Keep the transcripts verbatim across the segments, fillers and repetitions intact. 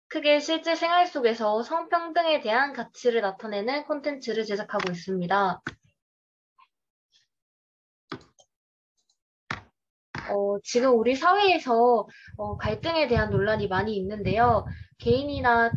크게 실제 생활 속에서 성평등에 대한 가치를 나타내는 콘텐츠를 제작하고 있습니다. 어, 지금 우리 사회에서 어, 갈등에 대한 논란이 많이 있는데요. 개인이나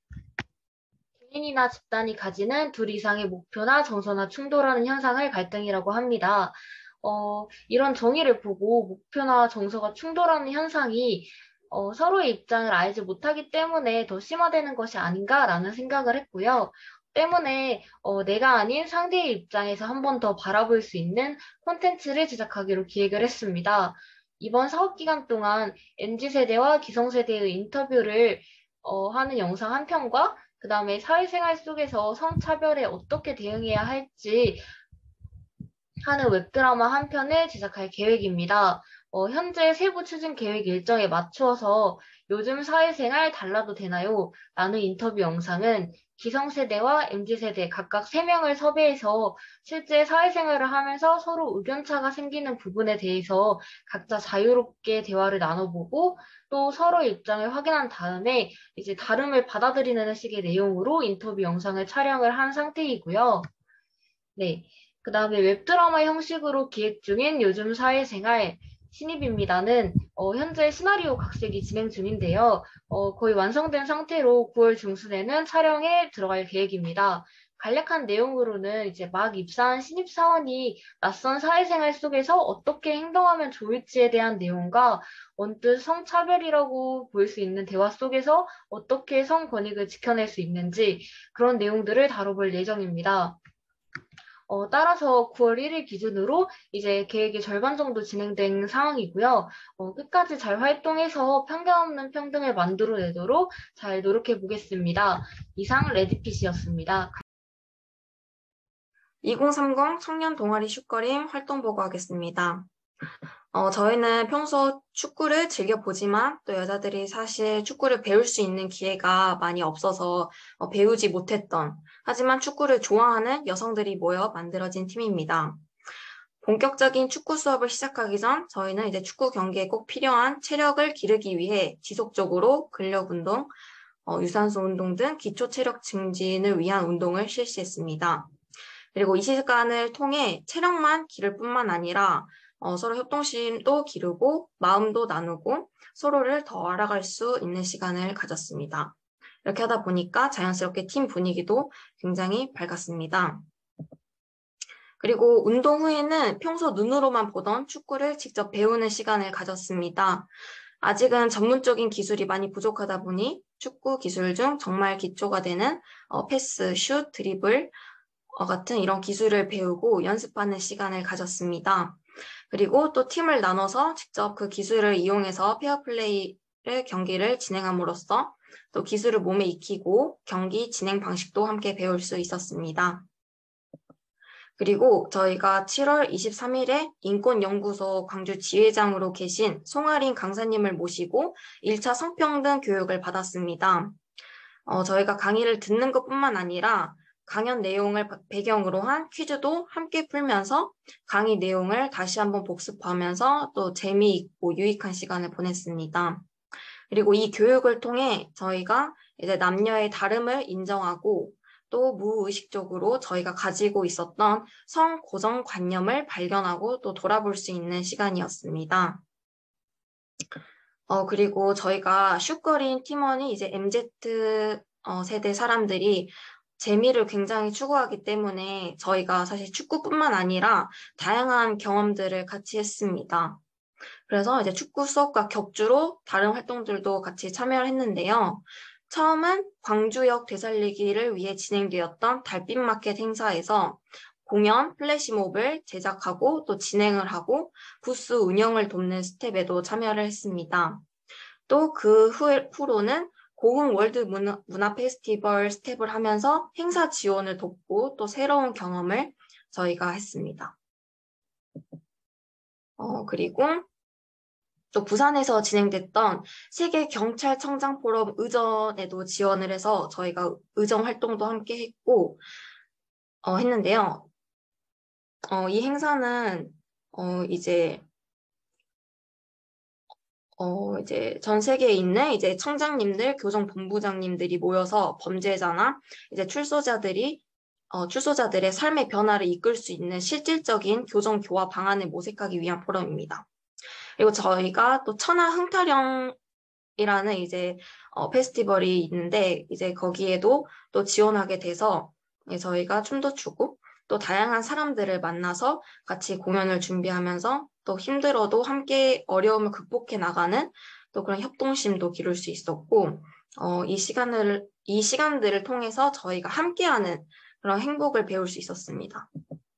개인이나 집단이 가지는 둘 이상의 목표나 정서나 충돌하는 현상을 갈등이라고 합니다. 어, 이런 정의를 보고 목표나 정서가 충돌하는 현상이 어, 서로의 입장을 알지 못하기 때문에 더 심화되는 것이 아닌가라는 생각을 했고요. 때문에 어, 내가 아닌 상대의 입장에서 한 번 더 바라볼 수 있는 콘텐츠를 제작하기로 기획을 했습니다. 이번 사업 기간 동안 엠지 세대와 기성세대의 인터뷰를 어, 하는 영상 한 편과 그 다음에 사회생활 속에서 성차별에 어떻게 대응해야 할지 하는 웹드라마 한 편을 제작할 계획입니다. 어, 현재 세부 추진 계획 일정에 맞추어서 요즘 사회생활 달라도 되나요? 라는 인터뷰 영상은 기성세대와 엠지세대 각각 세 명을 섭외해서 실제 사회생활을 하면서 서로 의견차가 생기는 부분에 대해서 각자 자유롭게 대화를 나눠보고 또 서로의 입장을 확인한 다음에 이제 다름을 받아들이는 식의 내용으로 인터뷰 영상을 촬영을 한 상태이고요. 네. 그 다음에 웹드라마 형식으로 기획 중인 요즘 사회생활 신입입니다는 어, 현재 시나리오 각색이 진행 중인데요. 어, 거의 완성된 상태로 구월 중순에는 촬영에 들어갈 계획입니다. 간략한 내용으로는 이제 막 입사한 신입사원이 낯선 사회생활 속에서 어떻게 행동하면 좋을지에 대한 내용과 언뜻 성차별이라고 볼 수 있는 대화 속에서 어떻게 성권익을 지켜낼 수 있는지 그런 내용들을 다뤄볼 예정입니다. 어, 따라서 구월 일일 기준으로 이제 계획이 절반 정도 진행된 상황이고요. 어, 끝까지 잘 활동해서 편견 없는 평등을 만들어내도록 잘 노력해 보겠습니다. 이상 레드핏이었습니다. 이공삼공 청년 동아리 슈커림 활동 보고하겠습니다. 어, 저희는 평소 축구를 즐겨보지만 또 여자들이 사실 축구를 배울 수 있는 기회가 많이 없어서 어, 배우지 못했던, 하지만 축구를 좋아하는 여성들이 모여 만들어진 팀입니다. 본격적인 축구 수업을 시작하기 전 저희는 이제 축구 경기에 꼭 필요한 체력을 기르기 위해 지속적으로 근력 운동, 어, 유산소 운동 등 기초 체력 증진을 위한 운동을 실시했습니다. 그리고 이 시간을 통해 체력만 기를 뿐만 아니라 어, 서로 협동심도 기르고 마음도 나누고 서로를 더 알아갈 수 있는 시간을 가졌습니다. 이렇게 하다 보니까 자연스럽게 팀 분위기도 굉장히 밝았습니다. 그리고 운동 후에는 평소 눈으로만 보던 축구를 직접 배우는 시간을 가졌습니다. 아직은 전문적인 기술이 많이 부족하다 보니 축구 기술 중 정말 기초가 되는 어, 패스, 슛, 드리블, 어, 같은 이런 기술을 배우고 연습하는 시간을 가졌습니다. 그리고 또 팀을 나눠서 직접 그 기술을 이용해서 페어플레이를 경기를 진행함으로써 또 기술을 몸에 익히고 경기 진행 방식도 함께 배울 수 있었습니다. 그리고 저희가 칠월 이십삼일에 인권연구소 광주 지회장으로 계신 송아린 강사님을 모시고 일 차 성평등 교육을 받았습니다. 어, 저희가 강의를 듣는 것뿐만 아니라 강연 내용을 배경으로 한 퀴즈도 함께 풀면서 강의 내용을 다시 한번 복습하면서 또 재미있고 유익한 시간을 보냈습니다. 그리고 이 교육을 통해 저희가 이제 남녀의 다름을 인정하고 또 무의식적으로 저희가 가지고 있었던 성 고정관념을 발견하고 또 돌아볼 수 있는 시간이었습니다. 어, 그리고 저희가 슈커린 팀원이 이제 엠지 어, 세대 사람들이 재미를 굉장히 추구하기 때문에 저희가 사실 축구뿐만 아니라 다양한 경험들을 같이 했습니다. 그래서 이제 축구 수업과 격주로 다른 활동들도 같이 참여를 했는데요. 처음은 광주역 되살리기를 위해 진행되었던 달빛 마켓 행사에서 공연 플래시몹을 제작하고 또 진행을 하고 부스 운영을 돕는 스텝에도 참여를 했습니다. 또 그 후로는 고흥 월드 문화, 문화 페스티벌 스텝을 하면서 행사 지원을 돕고 또 새로운 경험을 저희가 했습니다. 어, 그리고 또 부산에서 진행됐던 세계 경찰청장 포럼 의전에도 지원을 해서 저희가 의정 활동도 함께 했고 어, 했는데요. 어, 이 행사는 어, 이제 어, 이제 전 세계에 있는 이제 청장님들, 교정본부장님들이 모여서 범죄자나 이제 출소자들이 어, 출소자들의 삶의 변화를 이끌 수 있는 실질적인 교정 교화 방안을 모색하기 위한 포럼입니다. 그리고 저희가 또 천하흥타령이라는 이제 어, 페스티벌이 있는데 이제 거기에도 또 지원하게 돼서 저희가 춤도 추고 또 다양한 사람들을 만나서 같이 공연을 준비하면서 또 힘들어도 함께 어려움을 극복해 나가는 또 그런 협동심도 기를 수 있었고, 어, 이 시간을, 이 시간들을 통해서 저희가 함께하는 그런 행복을 배울 수 있었습니다.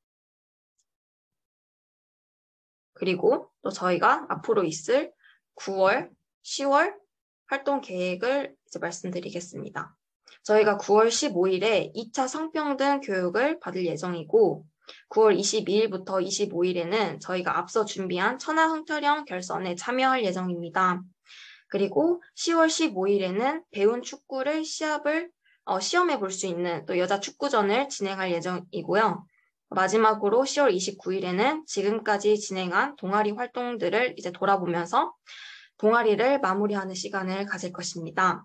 그리고 또 저희가 앞으로 있을 구월, 시월 활동 계획을 이제 말씀드리겠습니다. 저희가 구월 십오일에 이 차 성평등 교육을 받을 예정이고 구월 이십이일부터 이십오일에는 저희가 앞서 준비한 천하흥타령 결선에 참여할 예정입니다. 그리고 시월 십오일에는 배운 축구를 시합을 어, 시험해 볼 수 있는 또 여자 축구전을 진행할 예정이고요. 마지막으로 시월 이십구일에는 지금까지 진행한 동아리 활동들을 이제 돌아보면서 동아리를 마무리하는 시간을 가질 것입니다.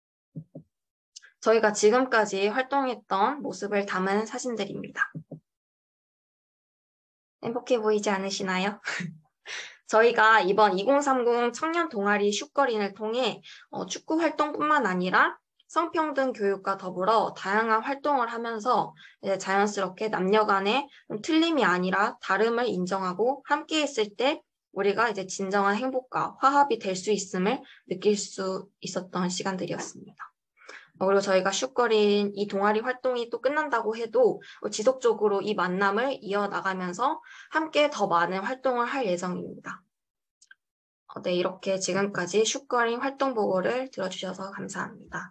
저희가 지금까지 활동했던 모습을 담은 사진들입니다. 행복해 보이지 않으시나요? 저희가 이번 이공삼공 청년 동아리 슈거린을 통해 어, 축구 활동뿐만 아니라 성평등 교육과 더불어 다양한 활동을 하면서 이제 자연스럽게 남녀 간의 틀림이 아니라 다름을 인정하고 함께 했을 때 우리가 이제 진정한 행복과 화합이 될 수 있음을 느낄 수 있었던 시간들이었습니다. 그리고 저희가 슈거린 이 동아리 활동이 또 끝난다고 해도 지속적으로 이 만남을 이어나가면서 함께 더 많은 활동을 할 예정입니다. 네, 이렇게 지금까지 슈거린 활동 보고를 들어주셔서 감사합니다.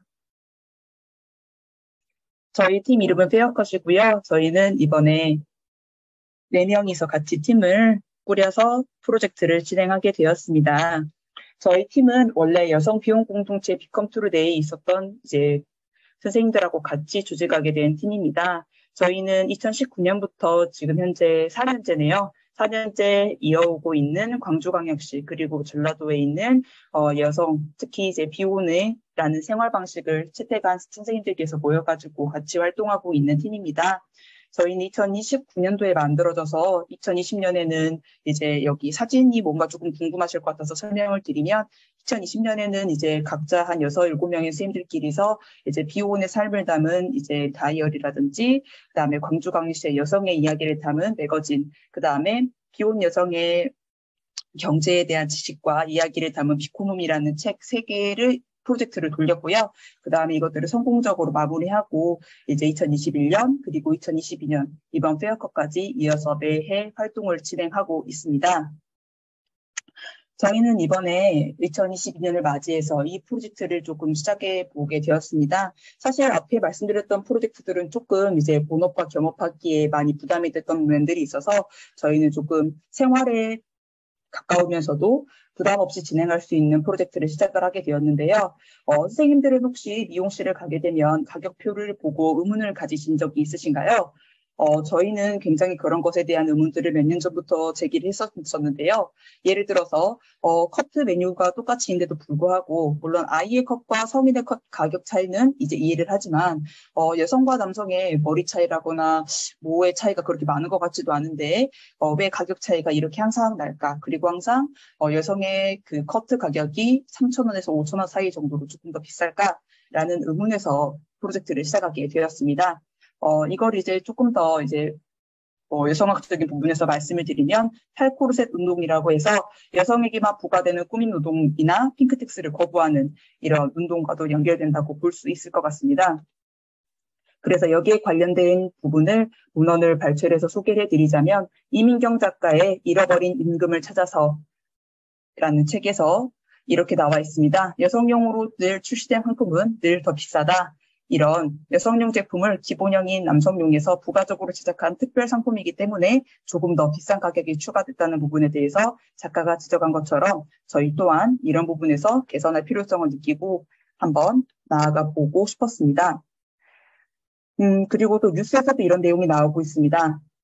저희 팀 이름은 페어컷이고요. 저희는 이번에 네 명이서 같이 팀을 꾸려서 프로젝트를 진행하게 되었습니다. 저희 팀은 원래 여성 비혼 공동체 비컴투르데이에 있었던 이제 선생님들하고 같이 조직하게 된 팀입니다. 저희는 이천십구년부터 지금 현재 사 년째네요. 사 년째 이어오고 있는 광주광역시 그리고 전라도에 있는 어, 여성 특히 이제 비혼의라는 생활 방식을 채택한 선생님들께서 모여가지고 같이 활동하고 있는 팀입니다. 저희는 이천이십구년도에 만들어져서 이천이십년에는 이제 여기 사진이 뭔가 조금 궁금하실 것 같아서 설명을 드리면 이천이십년에는 이제 각자 한 여섯, 일곱 명의 선생님들끼리서 이제 비혼의 삶을 담은 이제 다이어리라든지 그다음에 광주광역시의 여성의 이야기를 담은 매거진 그다음에 비혼 여성의 경제에 대한 지식과 이야기를 담은 비코노미라는 책 세 개를 프로젝트를 돌렸고요. 그 다음에 이것들을 성공적으로 마무리하고 이제 이천이십일년 그리고 이천이십이년 이번 페어컷까지 이어서 매해 활동을 진행하고 있습니다. 저희는 이번에 이천이십이년을 맞이해서 이 프로젝트를 조금 시작해 보게 되었습니다. 사실 앞에 말씀드렸던 프로젝트들은 조금 이제 본업과 겸업하기에 많이 부담이 됐던 면들이 있어서 저희는 조금 생활에 가까우면서도 부담 없이 진행할 수 있는 프로젝트를 시작을 하게 되었는데요. 어, 선생님들은 혹시 미용실을 가게 되면 가격표를 보고 의문을 가지신 적이 있으신가요? 어, 저희는 굉장히 그런 것에 대한 의문들을 몇 년 전부터 제기를 했었는데요. 예를 들어서 어, 커트 메뉴가 똑같이 있는데도 불구하고 물론 아이의 컷과 성인의 컷 가격 차이는 이제 이해를 하지만 어, 여성과 남성의 머리 차이라거나 모의 차이가 그렇게 많은 것 같지도 않은데 어, 왜 가격 차이가 이렇게 항상 날까? 그리고 항상 어, 여성의 그 커트 가격이 삼천 원에서 오천 원 사이 정도로 조금 더 비쌀까라는 의문에서 프로젝트를 시작하게 되었습니다. 어, 이걸 이제 조금 더 이제 어, 여성학적인 부분에서 말씀을 드리면 탈코르셋 운동이라고 해서 여성에게만 부과되는 꾸밈 노동이나 핑크텍스를 거부하는 이런 운동과도 연결된다고 볼 수 있을 것 같습니다. 그래서 여기에 관련된 부분을 문헌을 발췌를 해서 소개를 해드리자면 이민경 작가의 잃어버린 임금을 찾아서 라는 책에서 이렇게 나와 있습니다. 여성용으로 늘 출시된 상품은 늘 더 비싸다. 이런 여성용 제품을 기본형인 남성용에서 부가적으로 제작한 특별 상품이기 때문에 조금 더 비싼 가격이 추가됐다는 부분에 대해서 작가가 지적한 것처럼 저희 또한 이런 부분에서 개선할 필요성을 느끼고 한번 나아가 보고 싶었습니다. 음, 그리고 또 뉴스에서도 이런 내용이 나오고 있습니다.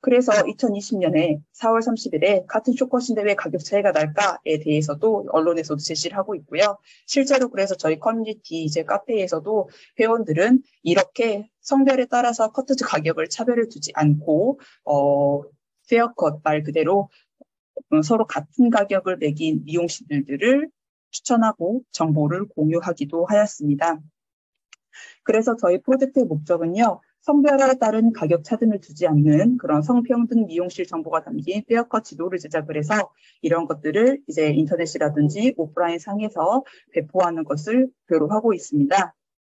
그래서 이천이십 년에 사월 삼십일에 같은 쇼컷인데 왜 가격 차이가 날까에 대해서도 언론에서도 제시를 하고 있고요. 실제로 그래서 저희 커뮤니티 이제 카페에서도 회원들은 이렇게 성별에 따라서 커트 가격을 차별을 두지 않고 어, 페어컷 말 그대로 서로 같은 가격을 매긴 미용실들을 추천하고 정보를 공유하기도 하였습니다. 그래서 저희 프로젝트의 목적은요. 성별에 따른 가격 차등을 두지 않는 그런 성평등 미용실 정보가 담긴 페어컷 지도를 제작을 해서 이런 것들을 이제 인터넷이라든지 오프라인 상에서 배포하는 것을 목표로 하고 있습니다.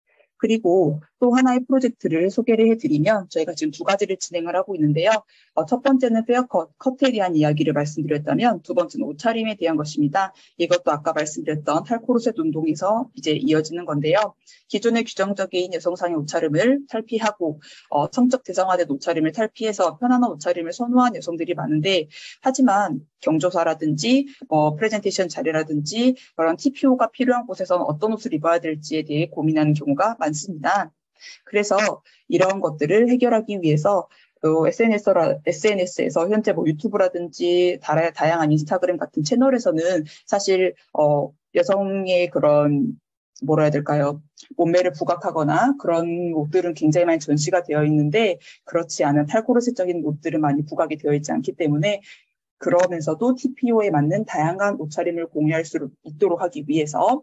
그리고 또 하나의 프로젝트를 소개를 해드리면 저희가 지금 두 가지를 진행을 하고 있는데요. 어, 첫 번째는 페어컷, 컷에 대한 이야기를 말씀드렸다면 두 번째는 옷차림에 대한 것입니다. 이것도 아까 말씀드렸던 탈코르셋 운동에서 이제 이어지는 건데요. 기존의 규정적인 여성상의 옷차림을 탈피하고 어, 성적 대상화된 옷차림을 탈피해서 편안한 옷차림을 선호한 여성들이 많은데 하지만 경조사라든지 어, 프레젠테이션 자리라든지 그런 티피오가 필요한 곳에서는 어떤 옷을 입어야 될지에 대해 고민하는 경우가 많습니다. 그래서 이런 것들을 해결하기 위해서 어, 에스엔에스라, 에스엔에스에서 현재 뭐 유튜브라든지 다라, 다양한 인스타그램 같은 채널에서는 사실 어, 여성의 그런 뭐라 해야 될까요? 몸매를 부각하거나 그런 옷들은 굉장히 많이 전시가 되어 있는데 그렇지 않은 탈코르셋적인 옷들은 많이 부각이 되어 있지 않기 때문에 그러면서도 티피오에 맞는 다양한 옷차림을 공유할 수 있도록 하기 위해서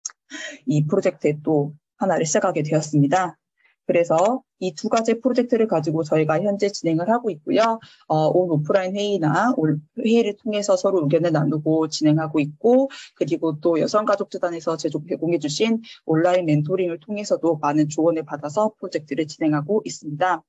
이 프로젝트에 또 하나를 시작하게 되었습니다. 그래서 이 두 가지 프로젝트를 가지고 저희가 현재 진행을 하고 있고요. 어, 온 오프라인 회의나 회의를 통해서 서로 의견을 나누고 진행하고 있고 그리고 또 여성가족재단에서 제조 제공해 주신 온라인 멘토링을 통해서도 많은 조언을 받아서 프로젝트를 진행하고 있습니다.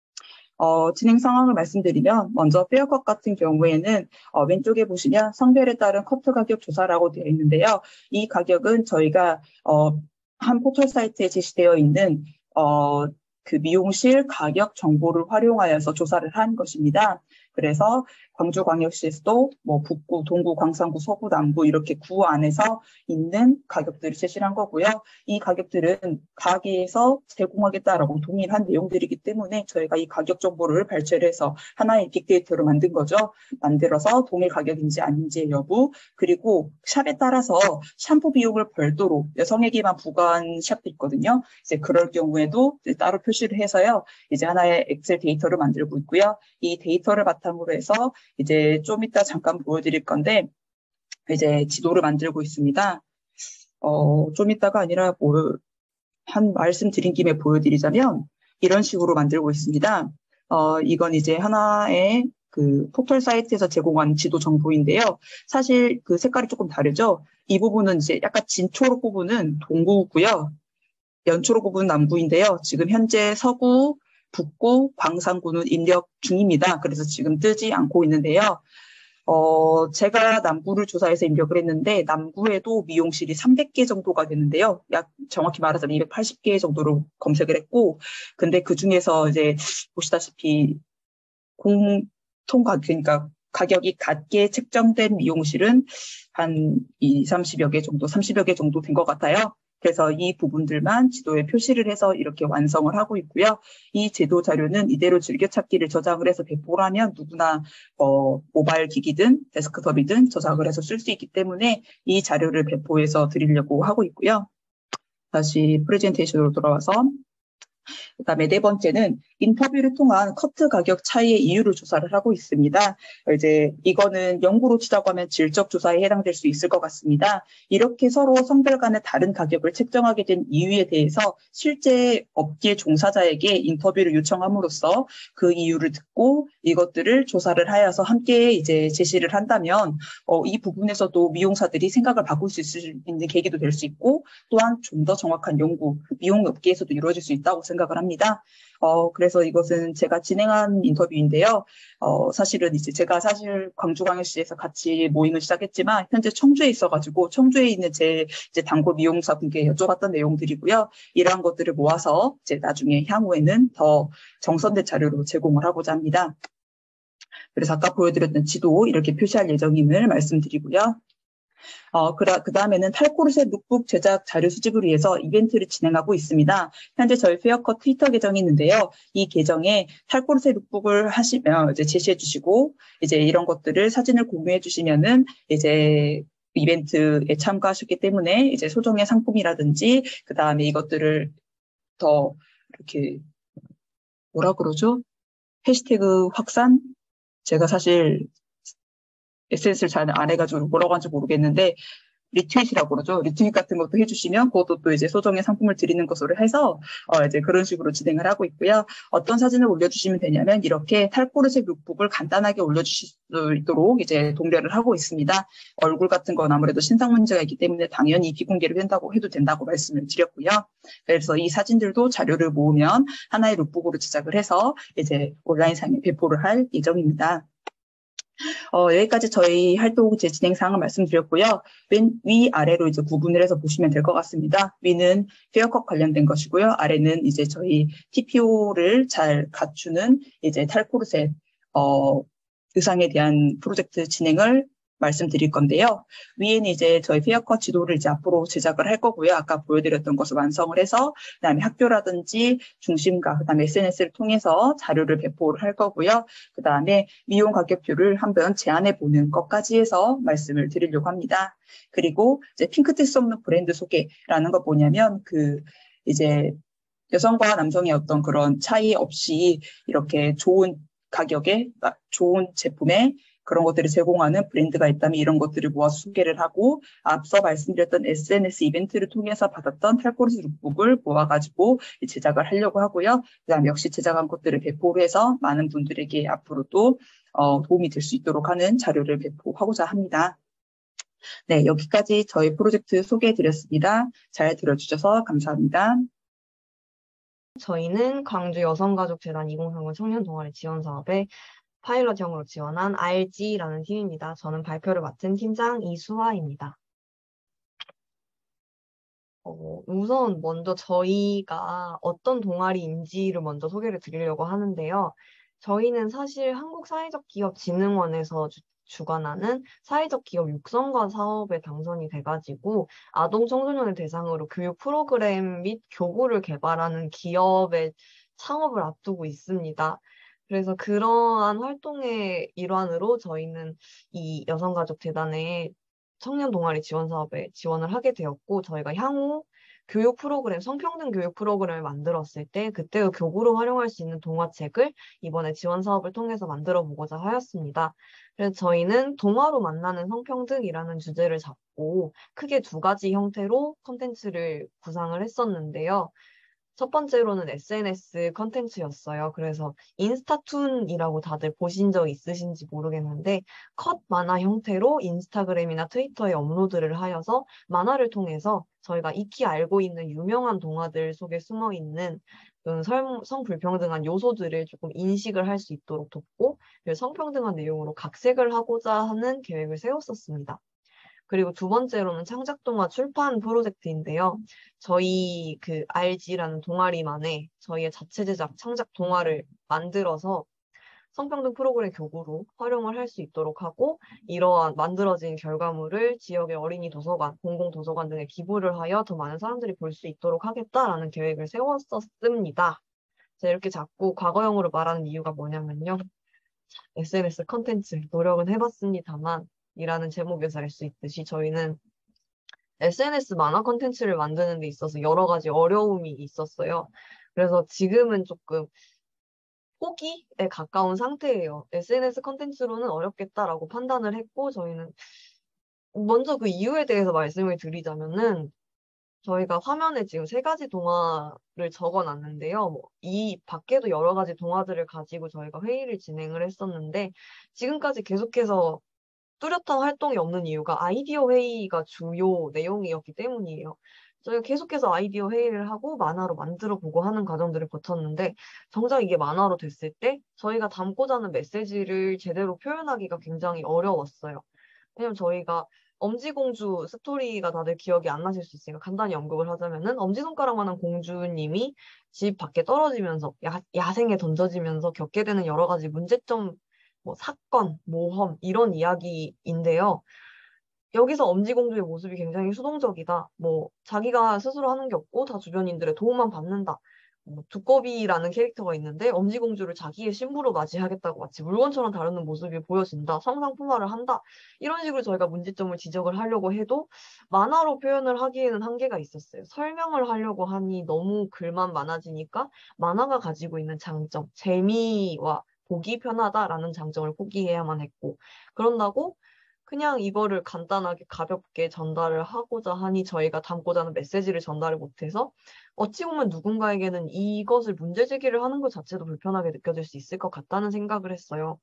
어, 진행 상황을 말씀드리면 먼저 페어컷 같은 경우에는 어, 왼쪽에 보시면 성별에 따른 커트 가격 조사라고 되어 있는데요. 이 가격은 저희가 어, 한 포털 사이트에 제시되어 있는 어, 그 미용실 가격 정보를 활용하여서 조사를 한 것입니다. 그래서 광주광역시에서도 뭐 북구, 동구, 광산구, 서구, 남구 이렇게 구 안에서 있는 가격들을 제시를 한 거고요. 이 가격들은 가게에서 제공하겠다라고 동일한 내용들이기 때문에 저희가 이 가격 정보를 발췌를 해서 하나의 빅데이터로 만든 거죠. 만들어서 동일 가격인지 아닌지의 여부 그리고 샵에 따라서 샴푸 비용을 별도로 여성에게만 부과한 샵도 있거든요. 이제 그럴 경우에도 이제 따로 표시를 해서요. 이제 하나의 엑셀 데이터를 만들고 있고요. 이 데이터를 바탕으로 해서 이제 좀 이따 잠깐 보여드릴 건데 이제 지도를 만들고 있습니다. 어, 좀 이따가 아니라 뭐 한 말씀 드린 김에 보여드리자면 이런 식으로 만들고 있습니다. 어, 이건 이제 하나의 그 포털 사이트에서 제공한 지도 정보인데요. 사실 그 색깔이 조금 다르죠. 이 부분은 이제 약간 진초록 부분은 동구고요. 연초록 부분은 남구인데요. 지금 현재 서구, 북구, 광산구는 입력 중입니다. 그래서 지금 뜨지 않고 있는데요. 어, 제가 남구를 조사해서 입력을 했는데 남구에도 미용실이 삼백 개 정도가 되는데요. 약 정확히 말하자면 이백팔십 개 정도로 검색을 했고 근데 그중에서 이제 보시다시피 공통 가격, 그러니까 가격이 같게 책정된 미용실은 한 이십, 삼십여 개 정도, 삼십여 개 정도 된 것 같아요. 그래서 이 부분들만 지도에 표시를 해서 이렇게 완성을 하고 있고요. 이 제도 자료는 이대로 즐겨찾기를 저장을 해서 배포를 하면 누구나 어, 모바일 기기든 데스크톱이든 저장을 해서 쓸 수 있기 때문에 이 자료를 배포해서 드리려고 하고 있고요. 다시 프레젠테이션으로 돌아와서 그다음에 네 번째는 인터뷰를 통한 커트 가격 차이의 이유를 조사를 하고 있습니다. 이제 이거는 연구로 치자고 하면 질적 조사에 해당될 수 있을 것 같습니다. 이렇게 서로 성별 간의 다른 가격을 책정하게 된 이유에 대해서 실제 업계 종사자에게 인터뷰를 요청함으로써 그 이유를 듣고 이것들을 조사를 하여서 함께 이제 제시를 한다면 어, 이 부분에서도 미용사들이 생각을 바꿀 수 있을 있는 계기도 될 수 있고 또한 좀 더 정확한 연구, 미용 업계에서도 이루어질 수 있다고 생각을 합니다. 어, 그래서 이것은 제가 진행한 인터뷰인데요. 어, 사실은 이제 제가 사실 광주광역시에서 같이 모임을 시작했지만 현재 청주에 있어가지고 청주에 있는 제 이제 단골 미용사 분께 여쭤봤던 내용들이고요. 이러한 것들을 모아서 이제 나중에 향후에는 더 정선된 자료로 제공을 하고자 합니다. 그래서 아까 보여드렸던 지도 이렇게 표시할 예정임을 말씀드리고요. 어, 그, 그 다음에는 탈코르셋 룩북 제작 자료 수집을 위해서 이벤트를 진행하고 있습니다. 현재 저희 페어컷 트위터 계정이 있는데요. 이 계정에 탈코르셋 룩북을 하시면 이제 제시해 주시고, 이제 이런 것들을 사진을 공유해 주시면은 이제 이벤트에 참가하셨기 때문에 이제 소정의 상품이라든지, 그 다음에 이것들을 더 이렇게 뭐라 그러죠? 해시태그 확산? 제가 사실 에스엔에스를 잘 안 해가지고 뭐라고 하는지 모르겠는데, 리트윗이라고 그러죠. 리트윗 같은 것도 해주시면 그것도 또 이제 소정의 상품을 드리는 것으로 해서 어 이제 그런 식으로 진행을 하고 있고요. 어떤 사진을 올려주시면 되냐면 이렇게 탈코르셋 룩북을 간단하게 올려주실 수 있도록 이제 동료를 하고 있습니다. 얼굴 같은 건 아무래도 신상 문제가 있기 때문에 당연히 비공개로 된다고 해도 된다고 말씀을 드렸고요. 그래서 이 사진들도 자료를 모으면 하나의 룩북으로 제작을 해서 이제 온라인상에 배포를 할 예정입니다. 어, 여기까지 저희 활동 제 진행 사항을 말씀드렸고요. 맨 위아래로 이제 구분을 해서 보시면 될 것 같습니다. 위는 페어컷 관련된 것이고요. 아래는 이제 저희 티피오를 잘 갖추는 이제 탈코르셋 어, 의상에 대한 프로젝트 진행을 말씀드릴 건데요. 위에는 이제 저희 페어컷 지도를 이제 앞으로 제작을 할 거고요. 아까 보여드렸던 것을 완성을 해서 그다음에 학교라든지 중심가, 그다음에 에스엔에스를 통해서 자료를 배포를 할 거고요. 그다음에 미용 가격표를 한번 제안해 보는 것까지 해서 말씀을 드리려고 합니다. 그리고 이제 핑크틸 수 없는 브랜드 소개라는 거 뭐냐면 그 이제 여성과 남성의 어떤 그런 차이 없이 이렇게 좋은 가격에 좋은 제품에 그런 것들을 제공하는 브랜드가 있다면 이런 것들을 모아서 소개를 하고 앞서 말씀드렸던 에스엔에스 이벤트를 통해서 받았던 탈코르셋 룩북을 모아가지고 제작을 하려고 하고요. 그다음에 역시 제작한 것들을 배포를 해서 많은 분들에게 앞으로도 어, 도움이 될 수 있도록 하는 자료를 배포하고자 합니다. 네, 여기까지 저희 프로젝트 소개해드렸습니다. 잘 들어주셔서 감사합니다. 저희는 광주 여성가족재단 이공삼공 청년 동아리 지원 사업에 파일럿형으로 지원한 알지라는 팀입니다. 저는 발표를 맡은 팀장 이수화입니다. 어, 우선 먼저 저희가 어떤 동아리인지를 먼저 소개를 드리려고 하는데요. 저희는 사실 한국사회적기업진흥원에서 주, 주관하는 사회적 기업 육성과 사업에 당선이 돼가지고 아동 청소년을 대상으로 교육 프로그램 및 교구를 개발하는 기업의 창업을 앞두고 있습니다. 그래서 그러한 활동의 일환으로 저희는 이 여성가족재단의 청년 동아리 지원 사업에 지원을 하게 되었고, 저희가 향후 교육 프로그램, 성평등 교육 프로그램을 만들었을 때 그때의 교구로 활용할 수 있는 동화책을 이번에 지원 사업을 통해서 만들어 보고자 하였습니다. 그래서 저희는 동화로 만나는 성평등이라는 주제를 잡고 크게 두 가지 형태로 콘텐츠를 구상을 했었는데요. 첫 번째로는 에스엔에스 컨텐츠였어요. 그래서 인스타툰이라고 다들 보신 적 있으신지 모르겠는데 컷 만화 형태로 인스타그램이나 트위터에 업로드를 하여서 만화를 통해서 저희가 익히 알고 있는 유명한 동화들 속에 숨어있는 그런 성, 성불평등한 요소들을 조금 인식을 할 수 있도록 돕고 성평등한 내용으로 각색을 하고자 하는 계획을 세웠었습니다. 그리고 두 번째로는 창작동화 출판 프로젝트인데요. 저희 그 알지라는 동아리만의 저희의 자체 제작 창작 동화를 만들어서 성평등 프로그램 교구로 활용을 할 수 있도록 하고 이러한 만들어진 결과물을 지역의 어린이 도서관, 공공도서관 등에 기부를 하여 더 많은 사람들이 볼 수 있도록 하겠다라는 계획을 세웠었습니다. 제가 이렇게 자꾸 과거형으로 말하는 이유가 뭐냐면요. 에스엔에스 컨텐츠 노력은 해봤습니다만 이라는 제목에서 알 수 있듯이 저희는 에스엔에스 만화 콘텐츠를 만드는 데 있어서 여러 가지 어려움이 있었어요. 그래서 지금은 조금 포기에 가까운 상태예요. 에스엔에스 콘텐츠로는 어렵겠다라고 판단을 했고 저희는 먼저 그 이유에 대해서 말씀을 드리자면은 저희가 화면에 지금 세 가지 동화를 적어놨는데요. 뭐, 이 밖에도 여러 가지 동화들을 가지고 저희가 회의를 진행을 했었는데 지금까지 계속해서 뚜렷한 활동이 없는 이유가 아이디어 회의가 주요 내용이었기 때문이에요. 저희가 계속해서 아이디어 회의를 하고 만화로 만들어 보고 하는 과정들을 거쳤는데 정작 이게 만화로 됐을 때 저희가 담고자 하는 메시지를 제대로 표현하기가 굉장히 어려웠어요. 왜냐면 저희가 엄지공주 스토리가 다들 기억이 안 나실 수 있으니까 간단히 언급을 하자면은 엄지손가락만한 공주님이 집 밖에 떨어지면서 야, 야생에 던져지면서 겪게 되는 여러 가지 문제점, 뭐 사건, 모험 이런 이야기인데요. 여기서 엄지공주의 모습이 굉장히 수동적이다. 뭐 자기가 스스로 하는 게 없고 다 주변인들의 도움만 받는다. 뭐 두꺼비라는 캐릭터가 있는데 엄지공주를 자기의 신부로 맞이하겠다고 마치 물건처럼 다루는 모습이 보여진다. 상상풍화를 한다. 이런 식으로 저희가 문제점을 지적을 하려고 해도 만화로 표현을 하기에는 한계가 있었어요. 설명을 하려고 하니 너무 글만 많아지니까 만화가 가지고 있는 장점, 재미와 보기 편하다라는 장점을 포기해야만 했고, 그런다고 그냥 이거를 간단하게 가볍게 전달을 하고자 하니 저희가 담고자 하는 메시지를 전달을 못해서 어찌 보면 누군가에게는 이것을 문제 제기를 하는 것 자체도 불편하게 느껴질 수 있을 것 같다는 생각을 했어요.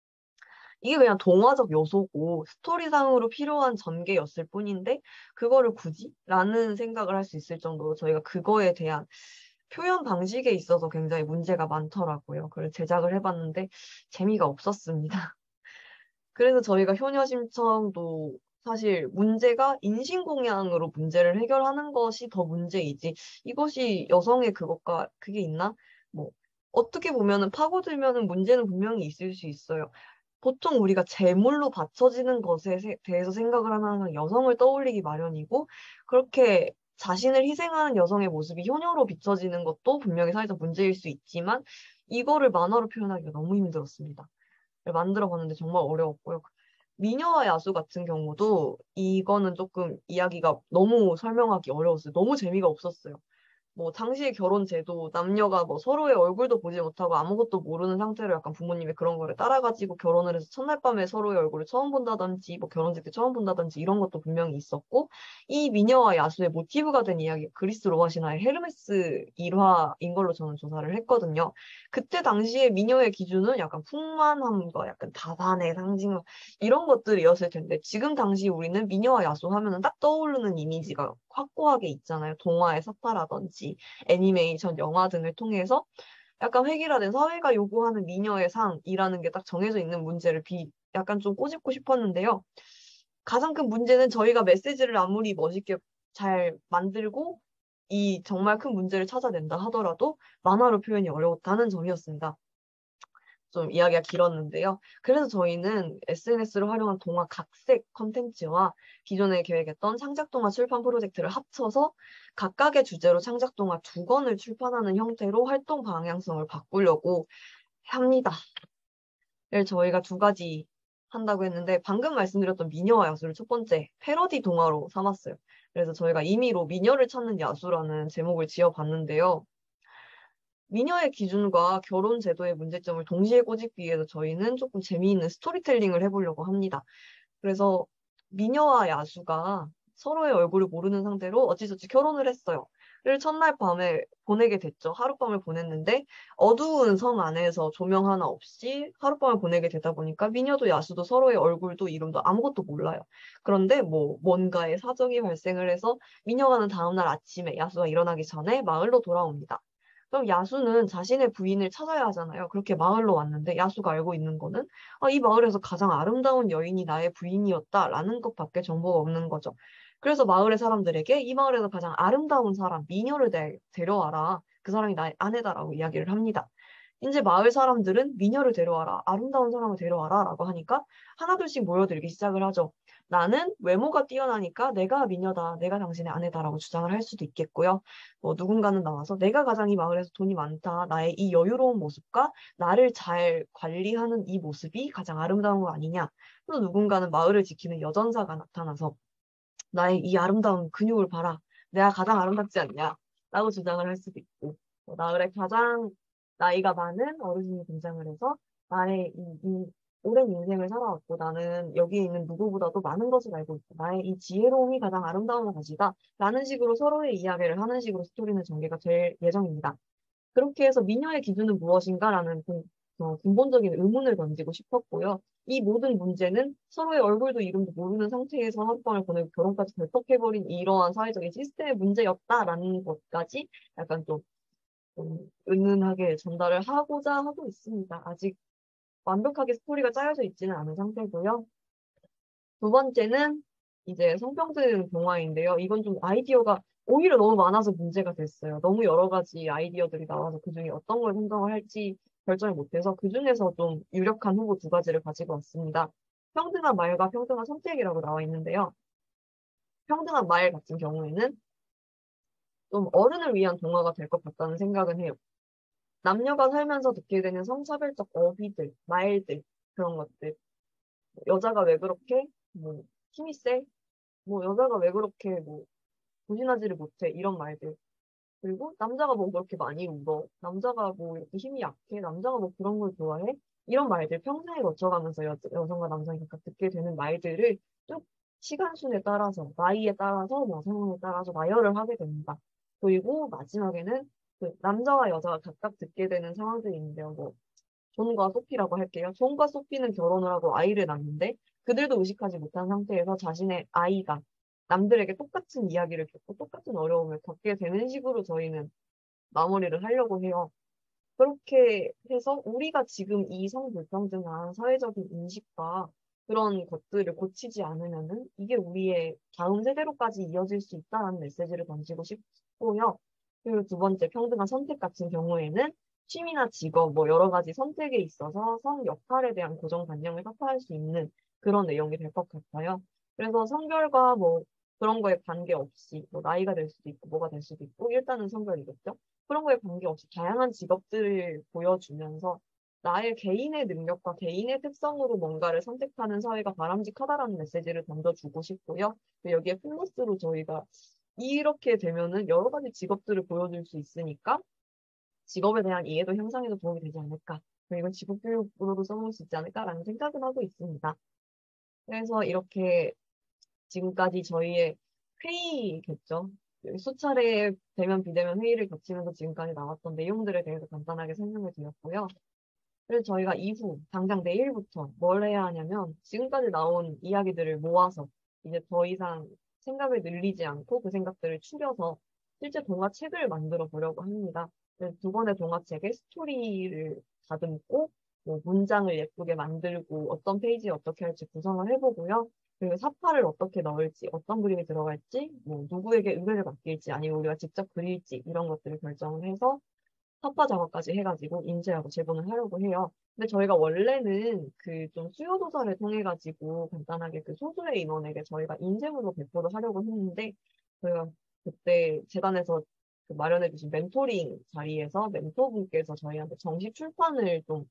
이게 그냥 동화적 요소고 스토리상으로 필요한 전개였을 뿐인데 그거를 굳이? 라는 생각을 할 수 있을 정도로 저희가 그거에 대한 표현 방식에 있어서 굉장히 문제가 많더라고요. 그걸 제작을 해봤는데 재미가 없었습니다. 그래서 저희가 효녀 심청도 사실 문제가 인신공양으로 문제를 해결하는 것이 더 문제이지 이것이 여성의 그것과 그게 있나? 뭐 어떻게 보면은 파고들면은 문제는 분명히 있을 수 있어요. 보통 우리가 제물로 바쳐지는 것에 세- 대해서 생각을 하면 항상 여성을 떠올리기 마련이고 그렇게 자신을 희생하는 여성의 모습이 효녀로 비춰지는 것도 분명히 사회적 문제일 수 있지만 이거를 만화로 표현하기가 너무 힘들었습니다. 만들어 봤는데 정말 어려웠고요. 미녀와 야수 같은 경우도 이거는 조금 이야기가 너무 설명하기 어려웠어요. 너무 재미가 없었어요. 뭐 당시의 결혼 제도 남녀가 뭐 서로의 얼굴도 보지 못하고 아무것도 모르는 상태로 약간 부모님의 그런 거를 따라가지고 결혼을 해서 첫날 밤에 서로의 얼굴을 처음 본다든지 뭐 결혼식 때 처음 본다든지 이런 것도 분명히 있었고 이 미녀와 야수의 모티브가 된 이야기 그리스 로마 신화의 헤르메스 일화인 걸로 저는 조사를 했거든요. 그때 당시에 미녀의 기준은 약간 풍만함과 약간 다반의 상징 이런 것들이었을 텐데 지금 당시 우리는 미녀와 야수 하면은 딱 떠오르는 이미지가 확고하게 있잖아요. 동화의 사파라든지 애니메이션, 영화 등을 통해서 약간 획일화된 사회가 요구하는 미녀의 상이라는 게 딱 정해져 있는 문제를 비 약간 좀 꼬집고 싶었는데요. 가장 큰 문제는 저희가 메시지를 아무리 멋있게 잘 만들고 이 정말 큰 문제를 찾아낸다 하더라도 만화로 표현이 어려웠다는 점이었습니다. 좀 이야기가 길었는데요. 그래서 저희는 에스엔에스를 활용한 동화 각색 컨텐츠와 기존에 계획했던 창작동화 출판 프로젝트를 합쳐서 각각의 주제로 창작동화 두 권을 출판하는 형태로 활동 방향성을 바꾸려고 합니다. 저희가 두 가지 한다고 했는데 방금 말씀드렸던 미녀와 야수를 첫 번째 패러디 동화로 삼았어요. 그래서 저희가 임의로 미녀를 찾는 야수라는 제목을 지어봤는데요. 미녀의 기준과 결혼 제도의 문제점을 동시에 꼬집기 위해서 저희는 조금 재미있는 스토리텔링을 해보려고 합니다. 그래서 미녀와 야수가 서로의 얼굴을 모르는 상태로 어찌저찌 결혼을 했어요. 를 첫날 밤에 보내게 됐죠. 하룻밤을 보냈는데 어두운 성 안에서 조명 하나 없이 하룻밤을 보내게 되다 보니까 미녀도 야수도 서로의 얼굴도 이름도 아무것도 몰라요. 그런데 뭐 뭔가의 사정이 발생을 해서 미녀가는 다음날 아침에 야수가 일어나기 전에 마을로 돌아옵니다. 그럼 야수는 자신의 부인을 찾아야 하잖아요. 그렇게 마을로 왔는데 야수가 알고 있는 거는 아, 이 마을에서 가장 아름다운 여인이 나의 부인이었다라는 것밖에 정보가 없는 거죠. 그래서 마을의 사람들에게 이 마을에서 가장 아름다운 사람, 미녀를 데, 데려와라. 그 사람이 나의 아내다라고 이야기를 합니다. 이제 마을 사람들은 미녀를 데려와라. 아름다운 사람을 데려와라. 라고 하니까 하나둘씩 모여들기 시작을 하죠. 나는 외모가 뛰어나니까 내가 미녀다. 내가 당신의 아내다라고 주장을 할 수도 있겠고요. 뭐 누군가는 나와서 내가 가장 이 마을에서 돈이 많다. 나의 이 여유로운 모습과 나를 잘 관리하는 이 모습이 가장 아름다운 거 아니냐. 또 누군가는 마을을 지키는 여전사가 나타나서 나의 이 아름다운 근육을 봐라. 내가 가장 아름답지 않냐. 라고 주장을 할 수도 있고 뭐 마을에 가장 나이가 많은 어르신이 등장을 해서 나의 이, 이 오랜 인생을 살아왔고 나는 여기에 있는 누구보다도 많은 것을 알고 있다. 나의 이 지혜로움이 가장 아름다운 것이다. 라는 식으로 서로의 이야기를 하는 식으로 스토리는 전개가 될 예정입니다. 그렇게 해서 미녀의 기준은 무엇인가라는 근- 어, 근본적인 의문을 던지고 싶었고요. 이 모든 문제는 서로의 얼굴도 이름도 모르는 상태에서 하룻밤을 보내고 결혼까지 결박해버린 이러한 사회적인 시스템의 문제였다라는 것까지 약간 좀, 좀 은은하게 전달을 하고자 하고 있습니다. 아직 완벽하게 스토리가 짜여져 있지는 않은 상태고요. 두 번째는 이제 성평등 동화인데요. 이건 좀 아이디어가 오히려 너무 많아서 문제가 됐어요. 너무 여러 가지 아이디어들이 나와서 그중에 어떤 걸 선정을 할지 결정을 못해서 그중에서 좀 유력한 후보 두 가지를 가지고 왔습니다. 평등한 말과 평등한 선택이라고 나와 있는데요. 평등한 말 같은 경우에는 좀 어른을 위한 동화가 될 것 같다는 생각은 해요. 남녀가 살면서 듣게 되는 성차별적 어휘들, 말들, 그런 것들. 여자가 왜 그렇게 뭐 힘이 세? 뭐 여자가 왜 그렇게 뭐 조신하지를 못해? 이런 말들. 그리고 남자가 뭐 그렇게 많이 울어? 남자가 뭐 이렇게 힘이 약해? 남자가 뭐 그런 걸 좋아해? 이런 말들 평생을 거쳐가면서 여, 여성과 남성이 각각 듣게 되는 말들을 쭉 시간순에 따라서, 나이에 따라서, 뭐 상황에 따라서 나열을 하게 됩니다. 그리고 마지막에는 그 남자와 여자가 각각 듣게 되는 상황들이 있는데요. 뭐 존과 소피라고 할게요. 존과 소피는 결혼을 하고 아이를 낳는데 그들도 의식하지 못한 상태에서 자신의 아이가 남들에게 똑같은 이야기를 듣고 똑같은 어려움을 겪게 되는 식으로 저희는 마무리를 하려고 해요. 그렇게 해서 우리가 지금 이 성불평등한 사회적인 인식과 그런 것들을 고치지 않으면은 이게 우리의 다음 세대로까지 이어질 수 있다는 메시지를 던지고 싶고요. 그리고 두 번째, 평등한 선택 같은 경우에는 취미나 직업, 뭐 여러 가지 선택에 있어서 성 역할에 대한 고정관념을 타파할 수 있는 그런 내용이 될 것 같아요. 그래서 성별과 뭐 그런 거에 관계없이 뭐 나이가 될 수도 있고 뭐가 될 수도 있고 일단은 성별이겠죠. 그런 거에 관계없이 다양한 직업들을 보여주면서 나의 개인의 능력과 개인의 특성으로 뭔가를 선택하는 사회가 바람직하다라는 메시지를 던져주고 싶고요. 여기에 플러스로 저희가 이렇게 되면은 여러 가지 직업들을 보여줄 수 있으니까 직업에 대한 이해도 향상에도 도움이 되지 않을까. 그리고 직업 교육으로도 써볼 수 있지 않을까라는 생각을 하고 있습니다. 그래서 이렇게 지금까지 저희의 회의겠죠. 수차례 대면 비대면 회의를 거치면서 지금까지 나왔던 내용들에 대해서 간단하게 설명을 드렸고요. 그래서 저희가 이후 당장 내일부터 뭘 해야 하냐면 지금까지 나온 이야기들을 모아서 이제 더 이상 생각을 늘리지 않고 그 생각들을 추려서 실제 동화책을 만들어 보려고 합니다. 그래서 두 권의 동화책에 스토리를 다듬고 뭐 문장을 예쁘게 만들고 어떤 페이지에 어떻게 할지 구성을 해보고요. 그리고 사파를 어떻게 넣을지, 어떤 그림이 들어갈지, 뭐 누구에게 의뢰를 맡길지, 아니면 우리가 직접 그릴지 이런 것들을 결정을 해서 사파 작업까지 해가지고 인쇄하고 제본을 하려고 해요. 근데 저희가 원래는 그 좀 수요 조사를 통해 가지고 간단하게 그 소수의 인원에게 저희가 인쇄물로 배포를 하려고 했는데 저희가 그때 재단에서 그 마련해 주신 멘토링 자리에서 멘토분께서 저희한테 정식 출판을 좀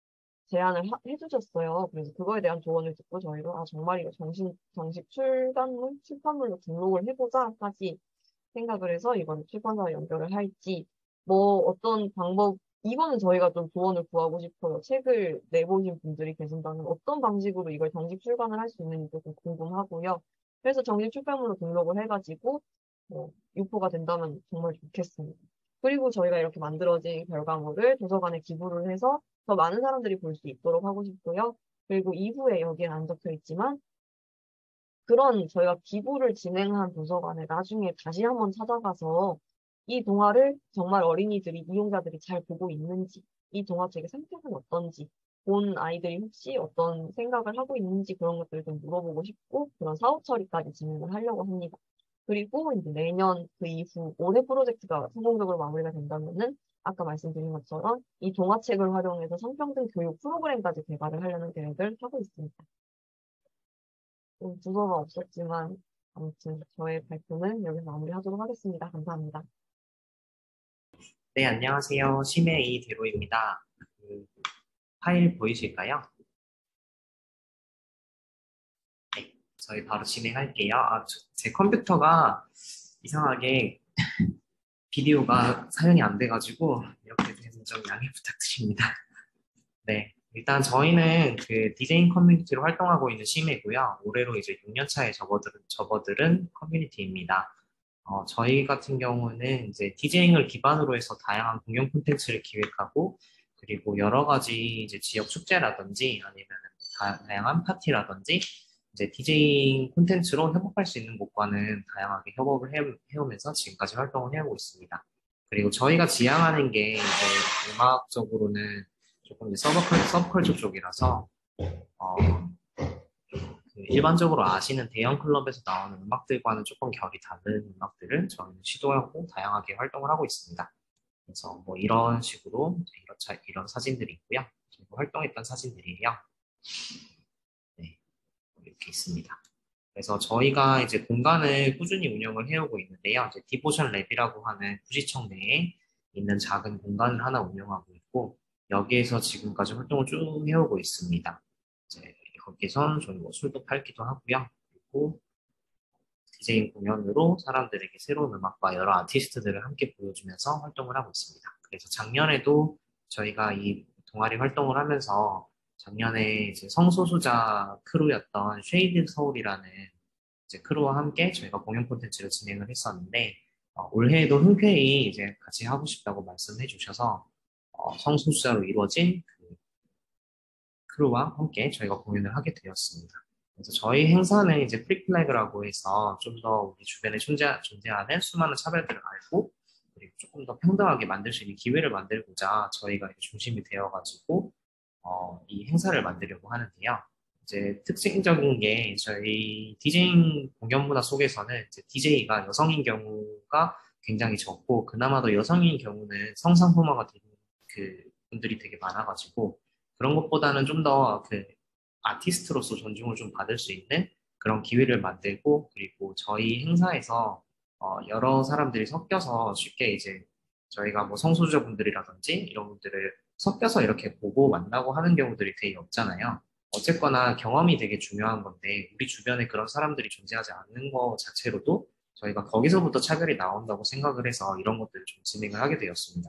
제안을 하- 해주셨어요. 그래서 그거에 대한 조언을 듣고 저희도 아 정말 이거 정신, 정식 출간물, 출판물로 등록을 해보자까지 생각을 해서 이번 출판사와 연결을 할지 뭐 어떤 방법 이거는 저희가 좀 조언을 구하고 싶어요. 책을 내보신 분들이 계신다면 어떤 방식으로 이걸 정식 출간을 할 수 있는지 좀 궁금하고요. 그래서 정식 출판물로 등록을 해가지고 뭐 유포가 된다면 정말 좋겠습니다. 그리고 저희가 이렇게 만들어진 결과물을 도서관에 기부를 해서 더 많은 사람들이 볼 수 있도록 하고 싶고요. 그리고 이후에 여기엔 안 적혀 있지만 그런 저희가 기부를 진행한 도서관에 나중에 다시 한번 찾아가서 이 동화를 정말 어린이들이, 이용자들이 잘 보고 있는지, 이 동화책의 상태는 어떤지, 본 아이들이 혹시 어떤 생각을 하고 있는지 그런 것들을 좀 물어보고 싶고 그런 사후 처리까지 진행을 하려고 합니다. 그리고 이제 내년 그 이후 올해 프로젝트가 성공적으로 마무리가 된다면은 아까 말씀드린 것처럼 이 동화책을 활용해서 성평등 교육 프로그램까지 개발을 하려는 계획을 하고 있습니다. 좀 두서가 없었지만 아무튼 저의 발표는 여기서 마무리하도록 하겠습니다. 감사합니다. 네, 안녕하세요. 심해 이대로입니다. 그 파일 보이실까요? 네, 저희 바로 진행할게요. 아, 저- 제 컴퓨터가 이상하게 비디오가 사용이 안 돼가지고 이렇게 돼서 좀 양해 부탁드립니다. 네, 일단 저희는 그 디제잉 커뮤니티로 활동하고 있는 심해고요. 올해로 이제 육 년 차에 접어들은, 접어들은 커뮤니티입니다. 어, 저희 같은 경우는 이제 디제잉을 기반으로 해서 다양한 공연 콘텐츠를 기획하고 그리고 여러 가지 이제 지역 축제라든지 아니면 다, 다양한 파티라든지 이제 디제잉 콘텐츠로 협업할 수 있는 곳과는 다양하게 협업을 해, 해오면서 지금까지 활동을 해오고 있습니다. 그리고 저희가 지향하는 게 이제 음악적으로는 조금 이제 서브컬, 서브컬처 쪽이라서 어, 그 일반적으로 아시는 대형 클럽에서 나오는 음악들과는 조금 결이 다른 음악들을 저희는 시도하고 다양하게 활동을 하고 있습니다. 그래서 뭐 이런 식으로 이런, 차, 이런 사진들이 있고요. 그리고 활동했던 사진들이에요. 네, 이렇게 있습니다. 그래서 저희가 이제 공간을 꾸준히 운영을 해오고 있는데요. 이제 디보션 랩이라고 하는 구시청 내에 있는 작은 공간을 하나 운영하고 있고, 여기에서 지금까지 활동을 쭉 해오고 있습니다. 이제 거기선 저희 뭐 술도 팔기도 하고요. 그리고 디제잉 공연으로 사람들에게 새로운 음악과 여러 아티스트들을 함께 보여주면서 활동을 하고 있습니다. 그래서 작년에도 저희가 이 동아리 활동을 하면서 작년에 이제 성소수자 크루였던 쉐이드 서울이라는 이제 크루와 함께 저희가 공연 콘텐츠를 진행을 했었는데, 어, 올해에도 흔쾌히 이제 같이 하고 싶다고 말씀해 주셔서 어, 성소수자로 이루어진 그 크루와 함께 저희가 공연을 하게 되었습니다. 그래서 저희 행사는 이제 프리플래그라고 해서 좀 더 우리 주변에 존재, 존재하는 수많은 차별들을 알고, 그리고 조금 더 평등하게 만들 수 있는 기회를 만들고자 저희가 이제 중심이 되어가지고 어, 이 행사를 만들려고 하는데요. 이제 특징적인 게 저희 디제잉 공연 문화 속에서는 이제 디제이가 여성인 경우가 굉장히 적고, 그나마도 여성인 경우는 성상품화가 되는 그 분들이 되게 많아가지고, 그런 것보다는 좀 더 그 아티스트로서 존중을 좀 받을 수 있는 그런 기회를 만들고, 그리고 저희 행사에서 어, 여러 사람들이 섞여서 쉽게 이제 저희가 뭐 성소수자 분들이라든지 이런 분들을 섞여서 이렇게 보고 만나고 하는 경우들이 되게 없잖아요. 어쨌거나 경험이 되게 중요한 건데, 우리 주변에 그런 사람들이 존재하지 않는 것 자체로도 저희가 거기서부터 차별이 나온다고 생각을 해서 이런 것들을 좀 진행을 하게 되었습니다.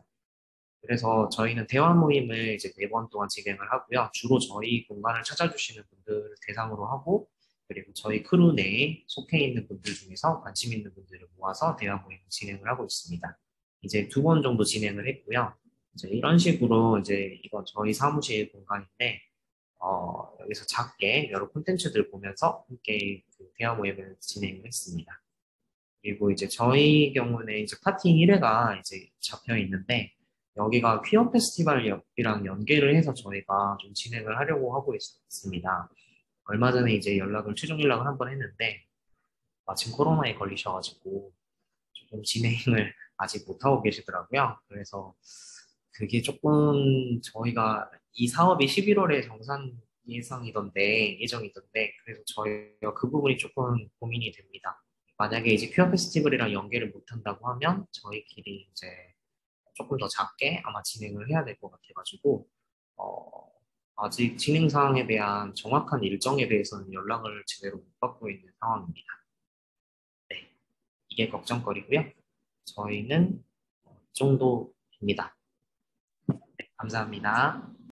그래서 저희는 대화 모임을 이제 네 번 동안 진행을 하고요. 주로 저희 공간을 찾아주시는 분들을 대상으로 하고, 그리고 저희 크루 내에 속해 있는 분들 중에서 관심 있는 분들을 모아서 대화 모임을 진행을 하고 있습니다. 이제 두 번 정도 진행을 했고요. 이제 이런 식으로 이제 이건 저희 사무실 공간인데, 어, 여기서 작게 여러 콘텐츠들 보면서 함께 그 대화 모임을 진행을 했습니다. 그리고 이제 저희 경우는 이제 파티 일 회가 이제 잡혀 있는데, 여기가 퀴어 페스티벌이랑 연계를 해서 저희가 좀 진행을 하려고 하고 있습니다. 얼마 전에 이제 연락을, 최종 연락을 한번 했는데, 마침 코로나에 걸리셔가지고 조금 진행을 아직 못하고 계시더라고요. 그래서 그게 조금 저희가 이 사업이 십일월에 정산 예상이던데, 예정이던데, 그래서 저희가 그 부분이 조금 고민이 됩니다. 만약에 이제 퀴어 페스티벌이랑 연계를 못한다고 하면 저희끼리 이제 조금 더 작게 아마 진행을 해야 될 것 같아가지고, 어, 아직 진행 사항에 대한 정확한 일정에 대해서는 연락을 제대로 못 받고 있는 상황입니다. 네, 이게 걱정거리고요. 저희는 이 정도입니다. 네, 감사합니다.